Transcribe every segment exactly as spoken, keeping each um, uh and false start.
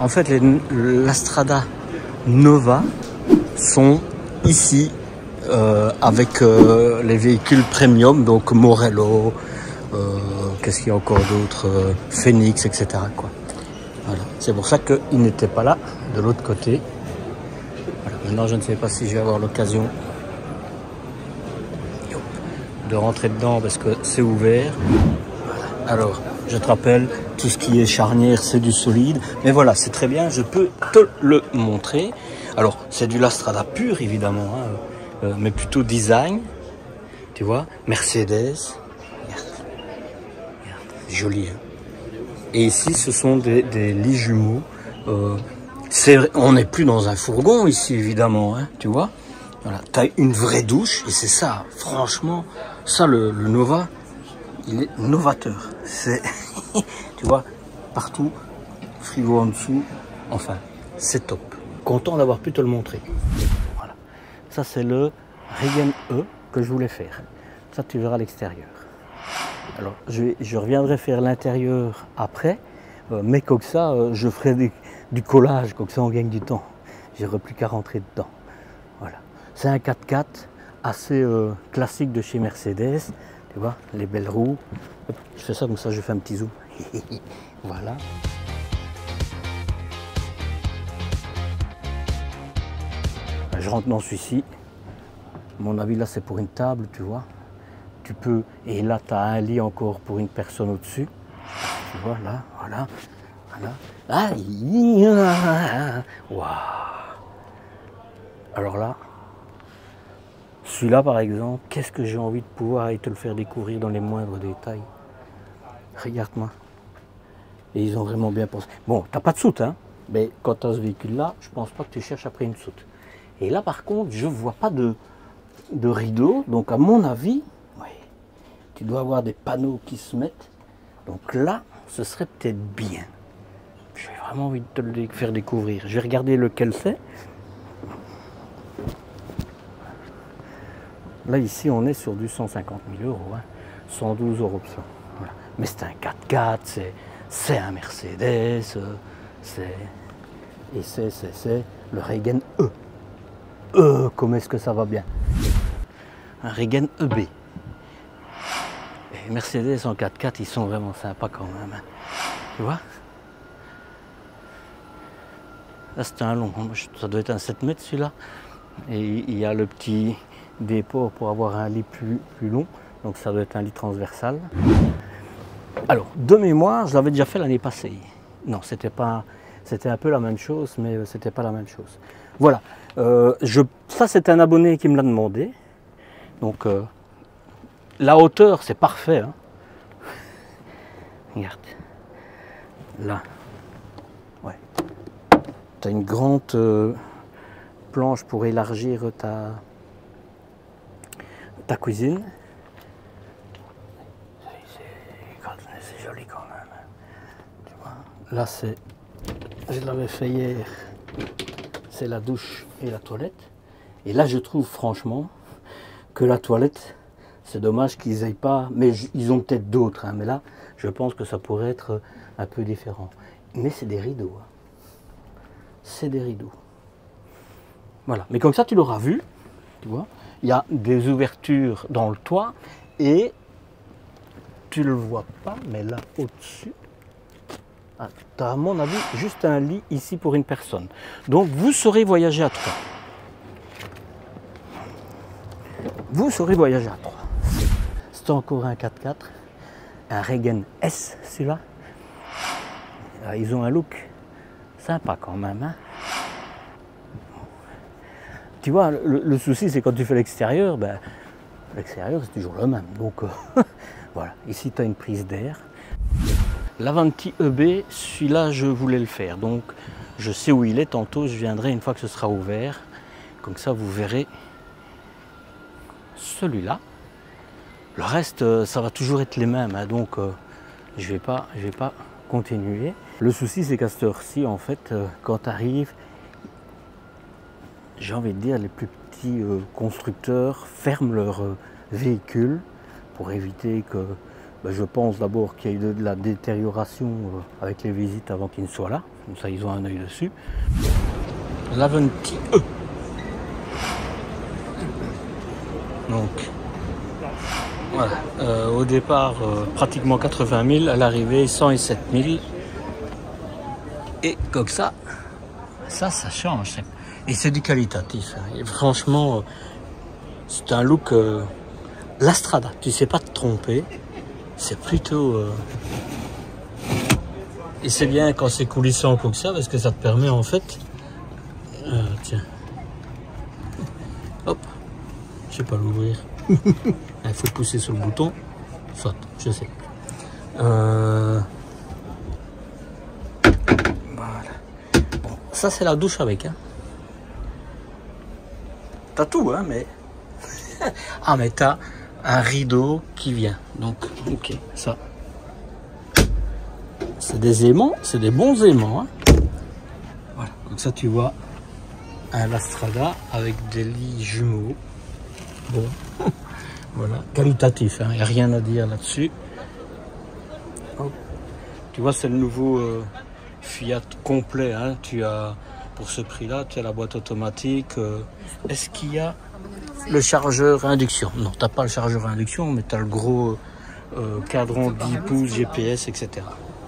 En fait, les Lastrada Nova sont ici euh, avec euh, les véhicules premium, donc Morello, euh, qu'est-ce qu'il y a encore d'autre, euh, Phoenix, et cetera quoi. Voilà. C'est pour ça qu'ils n'étaient pas là, de l'autre côté. Voilà. Maintenant, je ne sais pas si je vais avoir l'occasion de rentrer dedans parce que c'est ouvert. Voilà. Alors, je te rappelle, tout ce qui est charnière, c'est du solide. Mais voilà, c'est très bien, je peux te le montrer. Alors, c'est du Lastrada pur, évidemment, hein, euh, mais plutôt design. Tu vois, Mercedes. Regarde. Regarde. Joli. Hein. Et ici, ce sont des, des lits jumeaux. Euh, on n'est plus dans un fourgon ici, évidemment, hein, tu vois. Voilà, tu as une vraie douche, et c'est ça, franchement, ça, le, le Nova, il est novateur. C'est, tu vois, partout, frigo en dessous, enfin, c'est top. Content d'avoir pu te le montrer. Voilà. Ça, c'est le Regen E que je voulais faire. Ça, tu verras à l'extérieur. Alors, je, je reviendrai faire l'intérieur après, euh, mais comme ça, euh, je ferai des, du collage, comme ça, on gagne du temps. J'aurai plus qu'à rentrer dedans. Voilà. C'est un quatre-quatre assez euh, classique de chez Mercedes. Tu vois, les belles roues. Hop, je fais ça comme ça, je fais un petit zoom. Voilà. Je rentre dans celui-ci. À mon avis, là, c'est pour une table, tu vois. Tu peux, et là, tu as un lit encore pour une personne au-dessus. Tu vois, là, voilà. Voilà. Ah, waouh. Alors là, celui-là, par exemple, qu'est-ce que j'ai envie de pouvoir et te le faire découvrir dans les moindres détails. Regarde-moi. Et ils ont vraiment bien pensé. Bon, t'as pas de soute, hein. Mais quand tu as ce véhicule-là, je pense pas que tu cherches après une soute. Et là, par contre, je vois pas de, de rideau. Donc, à mon avis, oui, tu dois avoir des panneaux qui se mettent. Donc là, ce serait peut-être bien. J'ai vraiment envie de te le faire découvrir. Je vais regarder lequel c'est. Là, ici, on est sur du cent cinquante mille euros. Hein. cent douze euros. Voilà. Mais c'est un quatre-quatre, c'est un Mercedes, c'est... Et c'est le Regen E. E, comment est-ce que ça va bien? Un Regen E B. Et Mercedes en quatre-quatre, ils sont vraiment sympas quand même. Hein. Tu vois? Là, c'est un long. Ça doit être un sept mètres celui-là. Et il y a le petit dépôt pour avoir un lit plus, plus long. Donc ça doit être un lit transversal. Alors, de mémoire, je l'avais déjà fait l'année passée. Non, c'était pas... C'était un peu la même chose, mais c'était pas la même chose. Voilà. Euh, je, ça, c'est un abonné qui me l'a demandé. Donc, euh, la hauteur, c'est parfait. Hein. Regarde. Là. Ouais. Tu as une grande euh, planche pour élargir ta, ta cuisine. C'est joli quand même. Tu vois. Là, c'est... Je l'avais fait hier. C'est la douche et la toilette. Et là, je trouve franchement que la toilette, c'est dommage qu'ils n'aient pas... Mais ils ont peut-être d'autres. Hein, mais là, je pense que ça pourrait être un peu différent. Mais c'est des rideaux. Hein. C'est des rideaux. Voilà. Mais comme ça, tu l'auras vu. Tu vois, il y a des ouvertures dans le toit. Et tu ne le vois pas, mais là, au-dessus, ah, tu as à mon avis juste un lit ici pour une personne. Donc, vous saurez voyager à trois. Vous saurez voyager à trois. C'est encore un quatre-quatre. Un Regen S, celui-là. Ils ont un look sympa quand même. Hein. Tu vois, le, le souci, c'est quand tu fais l'extérieur, ben, l'extérieur, c'est toujours le même. Donc, euh, voilà. Ici, tu as une prise d'air. L'Avanti E B, celui-là, je voulais le faire. Donc, je sais où il est. Tantôt, je viendrai une fois que ce sera ouvert. Comme ça, vous verrez celui-là. Le reste, ça va toujours être les mêmes. Hein, donc, euh, je ne vais pas, je vais pas continuer. Le souci, c'est qu'à cette heure-ci, en fait, euh, quand tu arrives, j'ai envie de dire, les plus petits euh, constructeurs ferment leurs euh, véhicules pour éviter que ben, je pense d'abord qu'il y a eu de la détérioration euh, avec les visites avant qu'ils ne soient là. Comme ça, ils ont un œil dessus. l'Aventie E. Donc, voilà. Euh, au départ, euh, pratiquement quatre-vingt mille, à l'arrivée, cent sept mille. Et comme ça, ça, ça change. Et c'est du qualitatif. Hein. Et franchement, euh, c'est un look euh, Lastrada. Tu sais pas te tromper. C'est plutôt... Euh... Et c'est bien quand c'est coulissant comme ça, parce que ça te permet en fait... Euh, tiens. Hop. Je sais pas l'ouvrir. Il faut pousser sur le bouton. Soit, je sais. Euh... Voilà. Bon, ça c'est la douche avec. Hein. T'as tout, hein, mais... ah, mais t'as un rideau qui vient. Donc, ok, ça. C'est des aimants, c'est des bons aimants. Hein. Voilà, comme ça tu vois un Lastrada avec des lits jumeaux. Bon, voilà, qualitatif, il hein, n'y a rien à dire là-dessus. Tu vois, c'est le nouveau euh, Fiat complet. Hein. Tu as, pour ce prix-là, tu as la boîte automatique. Euh, Est-ce qu'il y a le chargeur à induction? Non, tu n'as pas le chargeur à induction, mais tu as le gros euh, cadran dix pouces, G P S, et cetera.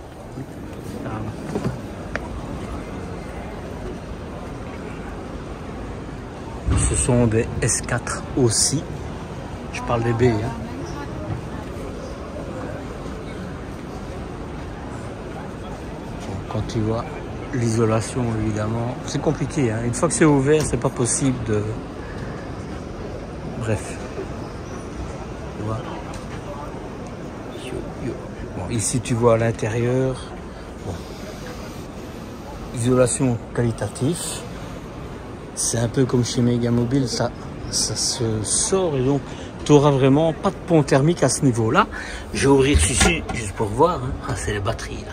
Ce sont des S quatre aussi. Je parle des B. Hein. Quand tu vois l'isolation, évidemment, c'est compliqué. Hein. Une fois que c'est ouvert, c'est pas possible de. Bref. Tu vois. Bon, ici, tu vois à l'intérieur. Bon. Isolation qualitative. C'est un peu comme chez Megamobile, ça, ça se sort et donc tu n'auras vraiment pas de pont thermique à ce niveau-là. Je vais ouvrir ici juste pour voir. Hein. Ah, c'est les batteries là.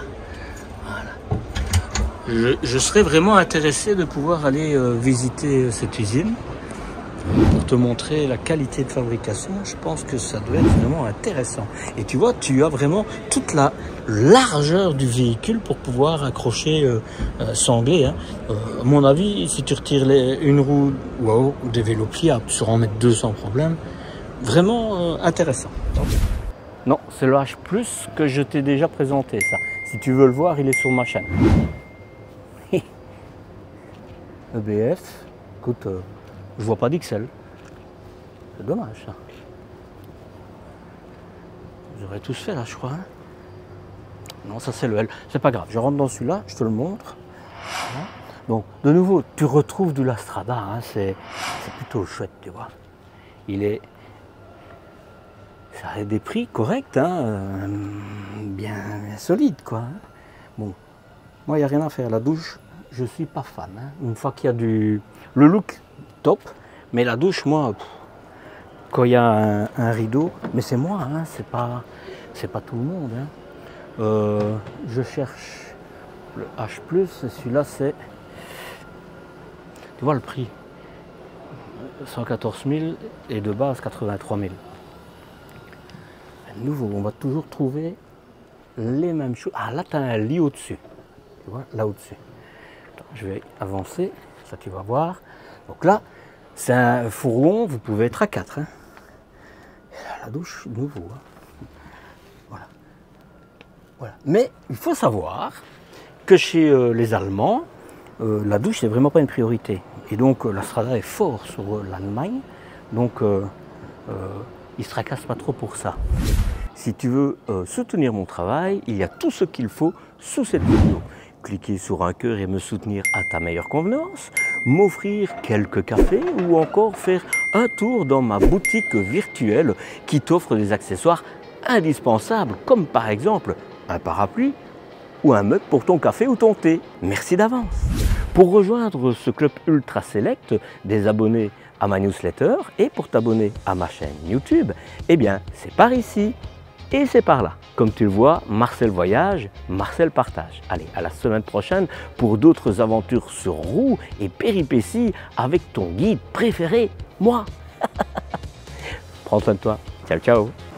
Voilà. Je, je serais vraiment intéressé de pouvoir aller euh, visiter cette usine pour te montrer la qualité de fabrication. Je pense que ça doit être vraiment intéressant. Et tu vois, tu as vraiment toute la largeur du véhicule pour pouvoir accrocher euh, euh, sanglé. Hein. Euh, à mon avis, si tu retires les, une roue wow, des vélos pliables, tu sauras en mettre deux sans problème. Vraiment euh, intéressant. Non, c'est le H plus que je t'ai déjà présenté, ça. Si tu veux le voir, il est sur ma chaîne. E B F, écoute, euh, je vois pas d'X L. C'est dommage, ça. J'aurais tous fait, là, je crois. Hein. Non, ça, c'est le L. C'est pas grave. Je rentre dans celui-là, je te le montre. Voilà. Donc, de nouveau, tu retrouves du Lastrada. Hein. C'est plutôt chouette, tu vois. Il est... Ça a des prix corrects, hein. euh, bien, bien solides, quoi. Hein. Bon, moi, il n'y a rien à faire. La douche, je suis pas fan. Hein. Une fois qu'il y a du... Le look, top. Mais la douche, moi, pff, quand il y a un, un rideau, mais c'est moi, hein, c'est pas, c'est pas tout le monde. Hein. Euh, je cherche le H plus, celui-là c'est, tu vois le prix, cent quatorze mille et de base quatre-vingt-trois mille. À nouveau, on va toujours trouver les mêmes choses. Ah là, tu as un lit au-dessus, tu vois, là au-dessus. Je vais avancer, ça tu vas voir. Donc là, c'est un fourgon, vous pouvez être à quatre. Hein. La douche, nouveau. Hein. Voilà. Voilà. Mais il faut savoir que chez euh, les Allemands, euh, la douche n'est vraiment pas une priorité. Et donc euh, la Strada est fort sur euh, l'Allemagne. Donc euh, euh, ils ne se tracassent pas trop pour ça. Si tu veux euh, soutenir mon travail, il y a tout ce qu'il faut sous cette vidéo. Cliquer sur un cœur et me soutenir à ta meilleure convenance, m'offrir quelques cafés ou encore faire un tour dans ma boutique virtuelle qui t'offre des accessoires indispensables comme par exemple un parapluie ou un mug pour ton café ou ton thé. Merci d'avance. Pour rejoindre ce club ultra select des abonnés à ma newsletter et pour t'abonner à ma chaîne YouTube, eh bien c'est par ici. Et c'est par là. Comme tu le vois, Marcel voyage, Marcel partage. Allez, à la semaine prochaine pour d'autres aventures sur roues et péripéties avec ton guide préféré, moi. Prends soin de toi. Ciao, ciao.